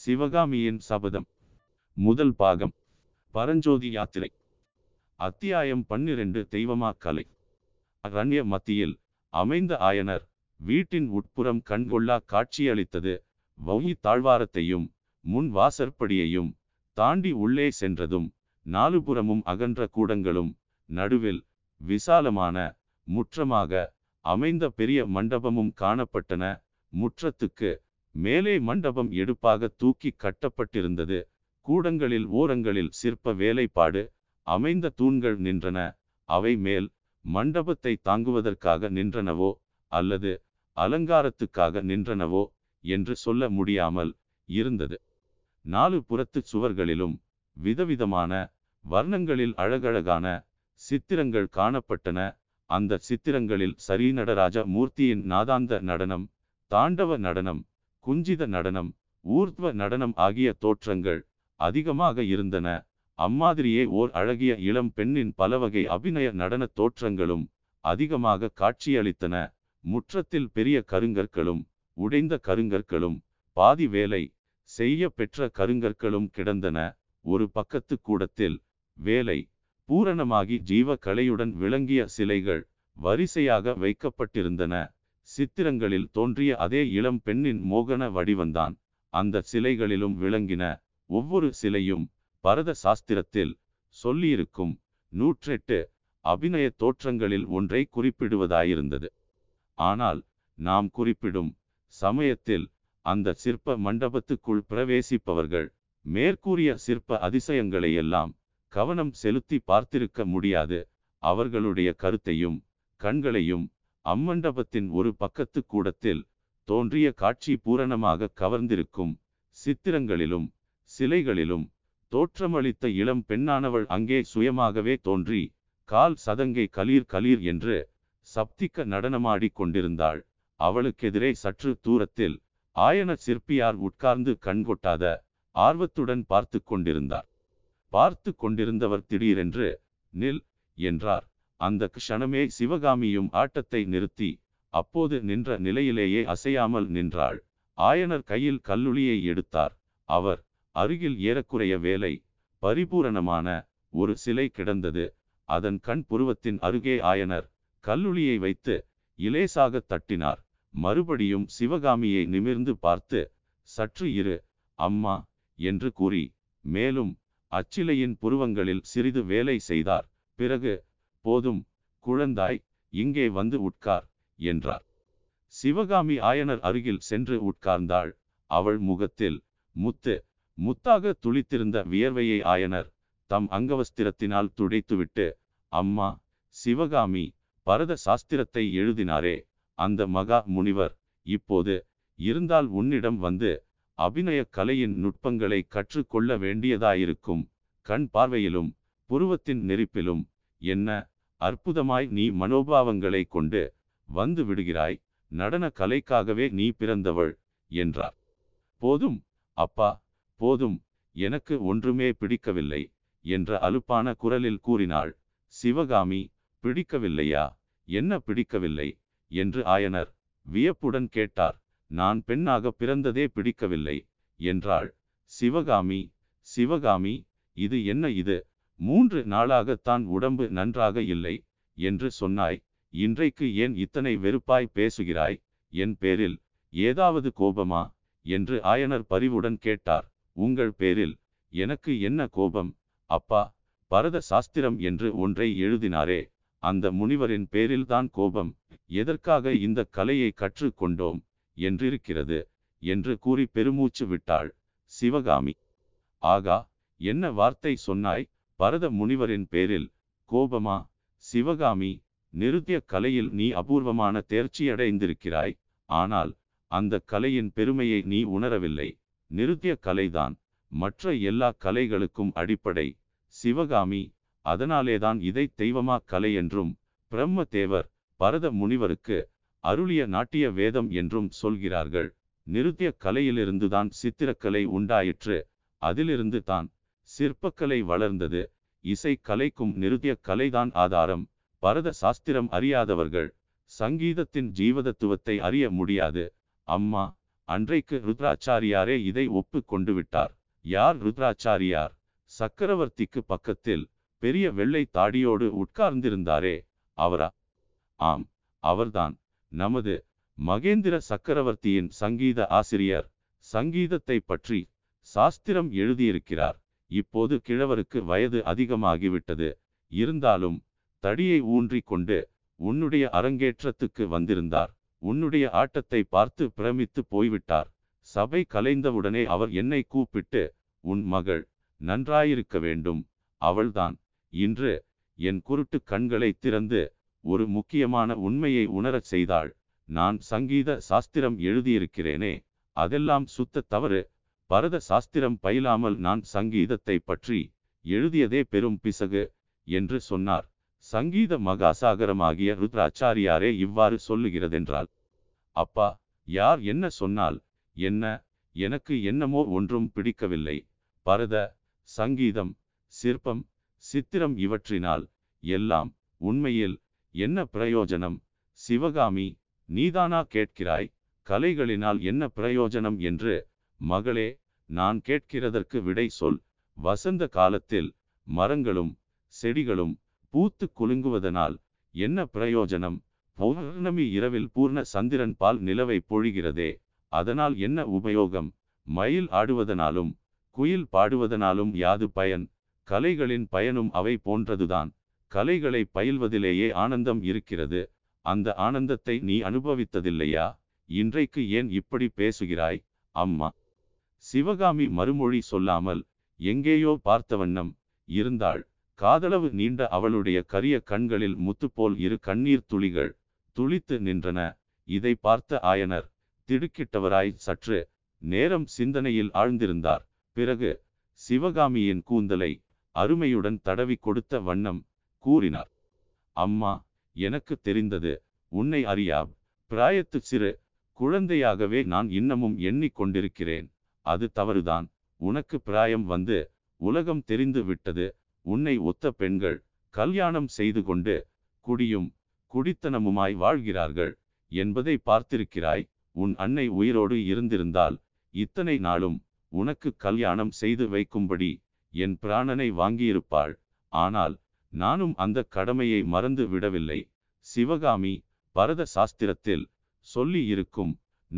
சிவகாமியின் சபதம். முதல் பாகம். பரஞ்சோதி யாத்திரை. அத்தியாயம் 12. தெய்வமா கலை. அரண்ய மத்தியில் அமைந்த ஆயனர் வீட்டின் உட்புறம் கண்கொள்ளா காட்சியளித்தது. வௌகி தாழ்வாரத்தையும் முன் வாசற்படியையும் தாண்டி உள்ளே சென்றதும் நாலுபுறமும் அகன்ற கூடங்களும் நடுவில் விசாலமான முற்றமாக அமைந்த பெரிய மண்டபமும் காணப்பட்டன. முற்றத்துக்கு மேலே மண்டபம் எடுப்பாக தூக்கி கட்டப்பட்டிருந்தது. கூடங்களில் ஓரங்களில் சிற்ப வேலைப்பாடு அமைந்த தூண்கள் நின்றன. அவை மேல் மண்டபத்தை தாங்குவதற்காக நின்றனவோ அல்லது அலங்காரத்துக்காக நின்றனவோ என்று சொல்ல முடியாமல் இருந்தது. நாலு புறத்து சுவர்களிலும் விதவிதமான வர்ணங்களில் அழகழகான சித்திரங்கள் காணப்பட்டன. அந்த சித்திரங்களில் சரீநடராஜ மூர்த்தியின் நாதாந்த நடனம், தாண்டவ நடனம், குஞ்சித நடனம், ஊர்த்வ நடனம் ஆகிய தோற்றங்கள் அதிகமாக இருந்தன. அம்மாதிரியே ஓர் அழகிய இளம் பெண்ணின் பலவகை அபிநய நடன தோற்றங்களும் அதிகமாக காட்சியளித்தன. முற்றத்தில் பெரிய கருங்கற்களும் உடைந்த கருங்கற்களும் பாதி வேலை செய்ய பெற்ற கருங்கற்களும் கிடந்தன. ஒரு பக்கத்து கூடத்தில் வேலை பூரணமாகி ஜீவ கலையுடன் விளங்கிய சிலைகள் வரிசையாக வைக்கப்பட்டிருந்தன. சித்திரங்களில் தோன்றிய அதே இளம் பெண்ணின் மோகன வடிவந்தான் அந்த சிலைகளிலும் விளங்கின. ஒவ்வொரு சிலையும் பரத சாஸ்திரத்தில் சொல்லியிருக்கும் 108 அபிநய தோற்றங்களில் ஒன்றை குறிப்பிடுவதாயிருந்தது. ஆனால் நாம் குறிப்பிடும் சமயத்தில் அந்த சிற்ப மண்டபத்துக்குள் பிரவேசிப்பவர்கள் மேற்கூறிய சிற்ப அதிசயங்களையெல்லாம் கவனம் செலுத்தி பார்த்திருக்க முடியாது. அவர்களுடைய கருத்தையும் கண்களையும் அம்மண்டபத்தின் ஒரு பக்கத்து கூடத்தில் தோன்றிய காட்சி பூரணமாக கவர்ந்திருக்கும். சித்திரங்களிலும் சிலைகளிலும் தோற்றமளித்த இளம் பெண்ணானவள் அங்கே சுயமாகவே தோன்றி கால் சதங்கை கலீர் கலீர் என்று சப்திக்க நடனமாடி கொண்டிருந்தாள். அவளுக்கெதிரே சற்று தூரத்தில் ஆயன சிற்பியார் உட்கார்ந்து கண்கொட்டாத ஆர்வத்துடன் பார்த்து கொண்டிருந்தார். பார்த்து கொண்டிருந்தவர் திடீரென்று நில் என்றார். அந்த க்ஷணமே சிவகாமியும் ஆட்டத்தை நிறுத்தி அப்போது நின்ற நிலையிலேயே அசையாமல் நின்றாள். ஆயனர் கையில் கல்லுளியை எடுத்தார். அவர் அருகில் ஏறக்குறைய வேலை பரிபூரணமான ஒரு சிலை கிடந்தது. அதன் கண் புருவத்தின் அருகே ஆயனர் கல்லுளியை வைத்து இலேசாக தட்டினார். மறுபடியும் சிவகாமியை நிமிர்ந்து பார்த்து சற்று இரு அம்மா என்று கூறி மேலும் அச்சிலையின் புருவங்களில் சிறிது வேலை செய்தார். பிறகு போதும் குழந்தாய், இங்கே வந்து உட்கார் என்றார். சிவகாமி ஆயனர் அருகில் சென்று உட்கார்ந்தாள். அவள் முகத்தில் முத்தாக துளித்திருந்த வியர்வையை ஆயனர் தம் அங்கவஸ்திரத்தினால் துடைத்துவிட்டு, அம்மா சிவகாமி, பரத சாஸ்திரத்தை எழுதினாரே அந்த மகா முனிவர் இப்போது இருந்தால் உன்னிடம் வந்து அபிநய கலையின் நுட்பங்களை கற்றுக்கொள்ள வேண்டியதாயிருக்கும். கண் பார்வையிலும் புருவத்தின் நெறிப்பிலும் என்ன அற்புதமாய் நீ மனோபாவங்களை கொண்டு வந்து விடுகிறாய். நடன கலைக்காகவே நீ பிறந்தவள் என்றார். போதும் அப்பா, போதும், எனக்கு ஒன்றுமே பிடிக்கவில்லை என்ற அலுப்பான குரலில் கூறினாள் சிவகாமி. பிடிக்கவில்லையா? என்ன பிடிக்கவில்லை என்று ஆயனர் வியப்புடன் கேட்டார். நான் பெண்ணாக பிறந்ததே பிடிக்கவில்லை என்றாள் சிவகாமி. சிவகாமி, இது என்ன இது? 3 நாளாகத்தான் உடம்பு நன்றாக இல்லை என்று சொன்னாய். இன்றைக்கு ஏன் இத்தனை வெறுப்பாய் பேசுகிறாய்? என் பேரில் ஏதாவது கோபமா என்று ஆயனர் பரிவுடன் கேட்டார். உங்கள் பேரில் எனக்கு என்ன கோபம் அப்பா? பரத சாஸ்திரம் என்று ஒன்றை எழுதினாரே, அந்த முனிவரின் பேரில்தான் கோபம். எதற்காக இந்த கலையை கற்றுக்கொண்டோம் என்றிருக்கிறது என்று கூறி பெருமூச்சு விட்டாள் சிவகாமி. ஆகா, என்ன வார்த்தை சொன்னாய்? பரத முனிவரின் பேரில் கோபமா? சிவகாமி, நிருத்ய கலையில் நீ அபூர்வமான தேர்ச்சியடைந்திருக்கிறாய். ஆனால் அந்த கலையின் பெருமையை நீ உணரவில்லை. நிருத்ய கலைதான் மற்ற எல்லா கலைகளுக்கும் அடிப்படை சிவகாமி. அதனாலேதான் இதை தெய்வமா கலை என்றும் பிரம்மதேவர் பரத முனிவருக்கு அருளிய நாட்டிய வேதம் என்றும் சொல்கிறார்கள். நிருத்ய கலையிலிருந்துதான் சித்திரக்கலை உண்டாயிற்று. அதிலிருந்து தான் சிற்பக்கலை வளர்ந்தது. இசை கலைக்கும் நிருத்ய கலைதான் ஆதாரம். பரத சாஸ்திரம் அறியாதவர்கள் சங்கீதத்தின் ஜீவதத்துவத்தை அறிய முடியாது. அம்மா, அன்றைக்கு ருத்ராச்சாரியாரே இதை ஒப்பு கொண்டு விட்டார். யார் ருத்ராச்சாரியார்? சக்கரவர்த்திக்கு பக்கத்தில் பெரிய வெள்ளை தாடியோடு உட்கார்ந்திருந்தாரே, அவரா? ஆம், அவர்தான். நமது மகேந்திர சக்கரவர்த்தியின் சங்கீத ஆசிரியர். சங்கீதத்தை பற்றி சாஸ்திரம் எழுதியிருக்கிறார். இப்போது கிழவருக்கு வயது அதிகமாகிவிட்டது. இருந்தாலும் தடியை ஊன்றி கொண்டு உன்னுடைய அரங்கேற்றத்துக்கு வந்திருந்தார். உன்னுடைய ஆட்டத்தை பார்த்து பிரமித்து போய்விட்டார். சபை கலைந்தவுடனே அவர் என்னை கூப்பிட்டு, உன் மகள் நன்றாயிருக்க வேண்டும், அவள்தான் இன்று என் குருட்டு கண்களை திறந்து ஒரு முக்கியமான உண்மையை உணரச் செய்தாள். நான் சங்கீத சாஸ்திரம் எழுதியிருக்கிறேனே, அதெல்லாம் சுத்த தவறு. பரத சாஸ்திரம் பயிலாமல் நான் சங்கீதத்தை பற்றி எழுதியதே பெரும் பிசகு என்று சொன்னார். சங்கீத மகாசாகரமாகிய ருத்ராச்சாரியாரே இவ்வாறு சொல்லுகிறதென்றால், அப்பா, யார் என்ன சொன்னால் என்ன? எனக்கு என்னமோ ஒன்றும் பிடிக்கவில்லை. பரத, சங்கீதம், சிற்பம், சித்திரம் இவற்றினால் எல்லாம் உண்மையில் என்ன பிரயோஜனம்? சிவகாமி, நீதானா கேட்கிறாய்? கலைகளினால் என்ன பிரயோஜனம் என்று? மகளே, நான் கேட்கிறதற்கு விடை சொல். வசந்த காலத்தில் மரங்களும் செடிகளும் பூத்து குலுங்குவதனால் என்ன பிரயோஜனம்? பௌர்ணமி இரவில் பூர்ண சந்திரன் பால் நிலவை பொழிகிறதே, அதனால் என்ன உபயோகம்? மயில் ஆடுவதனாலும் குயில் பாடுவதனாலும் யாது பயன்? கலைகளின் பயனும் அவை போன்றதுதான். கலைகளை பயில்வதிலேயே ஆனந்தம் இருக்கிறது. அந்த ஆனந்தத்தை நீ அனுபவித்ததில்லையா? இன்றைக்கு ஏன் இப்படி பேசுகிறாய்? அம்மா. சிவகாமி மறுமொழி சொல்லாமல் எங்கேயோ பார்த்தவண்ணம் இருந்தாள். காதளவு நீண்ட அவளுடைய கரிய கண்களில் முத்துப்போல் இரு கண்ணீர் துளிகள் துளித்து நின்றன. இதை பார்த்த ஆயனர் திடுக்கிட்டவராய் சற்று நேரம் சிந்தனையில் ஆழ்ந்திருந்தார். பிறகு சிவகாமியின் கூந்தலை அருமையுடன் தடவி கொடுத்த வண்ணம் கூறினார், அம்மா, எனக்கு தெரிந்தது. உன்னை அறியா பிராயத்து சிறு குழந்தையாகவே நான் இன்னமும் எண்ணிக்கொண்டிருக்கிறேன். அது தவறுதான். உனக்கு பிராயம் வந்து உலகம் தெரிந்து விட்டது. உன்னை ஒத்த பெண்கள் கல்யாணம் செய்து கொண்டு குடியும் குடித்தனமுமாய் வாழ்கிறார்கள் என்பதை பார்த்திருக்கிறாய். உன் அன்னை உயிரோடு இருந்திருந்தால் இத்தனை நாளும் உனக்கு கல்யாணம் செய்து வைக்கும்படி என் பிராணனை வாங்கியிருப்பாள். ஆனால் நானும் அந்த கடமையை மறந்து விடவில்லை. சிவகாமி, பரத சாஸ்திரத்தில் சொல்லி இருக்கும்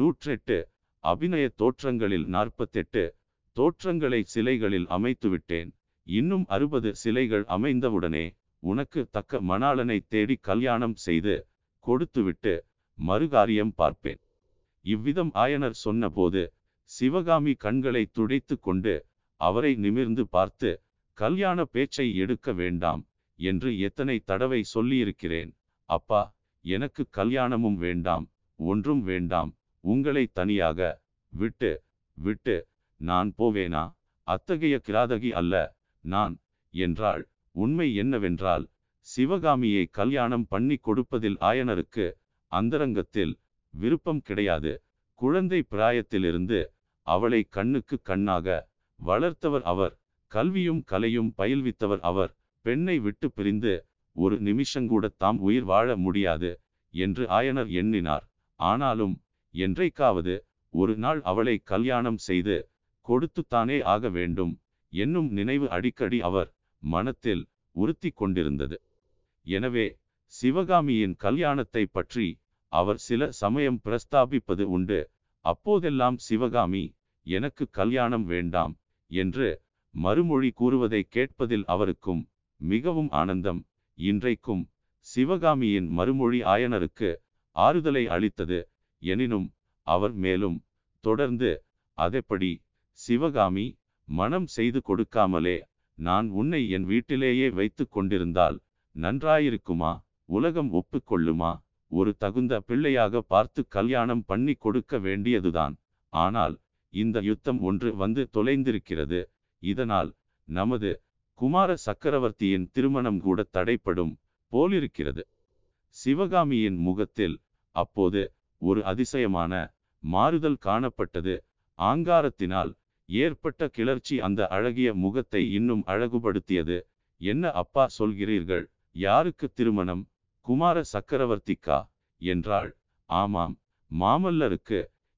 108 அபிநய தோற்றங்களில் 48 தோற்றங்களை சிலைகளில் அமைத்துவிட்டேன். இன்னும் 60 சிலைகள் அமைந்தவுடனே உனக்கு தக்க மணாளனை தேடி கல்யாணம் செய்து கொடுத்துவிட்டு மறுகாரியம் பார்ப்பேன். இவ்விதம் ஆயனர் சொன்னபோது சிவகாமி கண்களை துடைத்து கொண்டு அவரை நிமிர்ந்து பார்த்து, கல்யாண பேச்சை எடுக்க வேண்டாம் என்று எத்தனை தடவை சொல்லியிருக்கிறேன். அப்பா, எனக்கு கல்யாணமும் வேண்டாம், ஒன்றும் வேண்டாம். உங்களை தனியாக விட்டு நான் போவேனா? அத்தகைய கிராதகி அல்ல நான் என்றாள். உண்மை என்னவென்றால், சிவகாமியை கல்யாணம் பண்ணி கொடுப்பதில் ஆயனருக்கு அந்தரங்கத்தில் விருப்பம் கிடையாது. குழந்தை பிராயத்திலிருந்து அவளை கண்ணுக்கு கண்ணாக வளர்த்தவர் அவர். கல்வியும் கலையும் பயில்வித்தவர் அவர். பெண்ணை விட்டு பிரிந்து ஒரு நிமிஷங்கூட தாம் உயிர் வாழ முடியாது என்று ஆயனர் எண்ணினார். ஆனாலும் என்றைக்காவது ஒரு நாள் அவளை கல்யாணம் செய்து கொடுத்துத்தானே ஆக வேண்டும் என்னும் நினைவு அடிக்கடி அவர் மனத்தில் உறுத்தி கொண்டிருந்தது. எனவே சிவகாமியின் கல்யாணத்தை பற்றி அவர் சில சமயம் பிரஸ்தாபிப்பது உண்டு. அப்போதெல்லாம் சிவகாமி, எனக்கு கல்யாணம் வேண்டாம் என்று மறுமொழி கூறுவதை கேட்பதில் அவருக்கும் மிகவும் ஆனந்தம். இன்றைக்கும் சிவகாமியின் மறுமொழி ஆயனருக்கு ஆறுதலை அளித்தது. எனினும் அவர் மேலும் தொடர்ந்து, அதெப்படி சிவகாமி, மனம் செய்து கொடுக்காமலே நான் உன்னை என் வீட்டிலேயே வைத்து கொண்டிருந்தால் நன்றாயிருக்குமா? உலகம் ஒப்புக்கொள்ளுமா? ஒரு தகுந்த பிள்ளையாக பார்த்து கல்யாணம் பண்ணி கொடுக்க வேண்டியதுதான். ஆனால் இந்த யுத்தம் ஒன்று வந்து தொலைந்திருக்கிறது. இதனால் நமது குமார சக்கரவர்த்தியின் திருமணம் கூட தடைப்படும் போலிருக்கிறது. சிவகாமியின் முகத்தில் அப்போது ஒரு அதிசயமான மாறுதல் காணப்பட்டது. ஆங்காரத்தினால் ஏற்பட்ட கிளர்ச்சி அந்த அழகிய முகத்தை இன்னும் அழகுபடுத்தியது. என்ன அப்பா சொல்கிறீர்கள்? யாருக்கு திருமணம்? குமார சக்கரவர்த்திக்கா என்றாள். ஆமாம், மாமல்லருக்கு.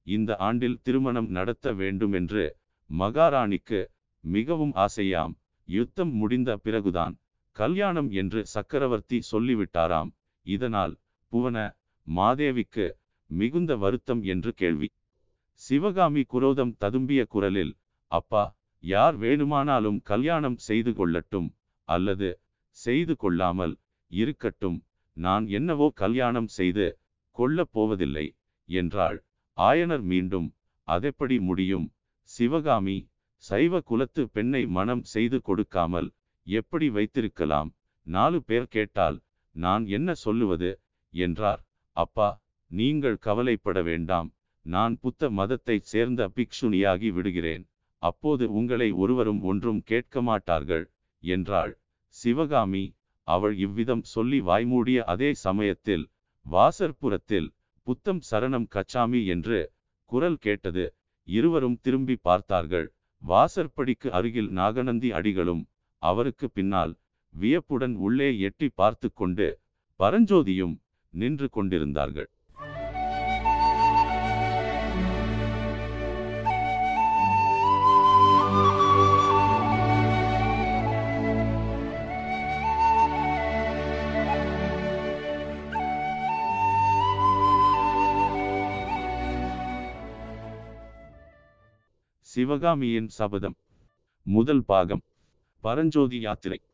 இந்த ஆண்டில் திருமணம் நடத்த வேண்டுமென்று மகாராணிக்கு மிகவும் ஆசையாம். யுத்தம் முடிந்த பிறகுதான் கல்யாணம் என்று சக்கரவர்த்தி சொல்லிவிட்டாராம். இதனால் புவன மாதேவிக்கு மிகுந்த வருத்தம் என்று கேள்வி. சிவகாமி குரோதம் ததும்பிய குரலில், அப்பா, யார் வேணுமானாலும் கல்யாணம் செய்து கொள்ளட்டும், அல்லது செய்து கொள்ளாமல் இருக்கட்டும், நான் என்னவோ கல்யாணம் செய்து கொள்ளப் போவதில்லை என்றாள். ஆயனர் மீண்டும், அதெப்படி முடியும் சிவகாமி? சைவ குலத்து பெண்ணை மனம் செய்து கொடுக்காமல் எப்படி வைத்திருக்கலாம்? 4 பேர் கேட்டால் நான் என்ன சொல்லுவது என்றார். அப்பா, நீங்கள் கவலைப்பட வேண்டாம், நான் புத்த மதத்தைச் சேர்ந்த பிக்ஷுனியாகி விடுகிறேன். அப்போது உங்களை ஒருவரும் ஒன்றும் கேட்க மாட்டார்கள் என்றாள். சிவகாமி அவள் இவ்விதம் சொல்லி வாய்மூடிய அதே சமயத்தில் வாசற்புறத்தில் புத்தம் சரணம் கச்சாமி என்று குரல் கேட்டது. இருவரும் திரும்பி பார்த்தார்கள். வாசற்படிக்கு அருகில் நாகநந்தி அடிகளும் அவருக்கு பின்னால் வியப்புடன் உள்ளே எட்டி பார்த்து கொண்டு பரஞ்சோதியும் நின்று கொண்டிருந்தார்கள். சிவகாமியின் சபதம். முதல் பாகம். பரஞ்சோதி யாத்திரை.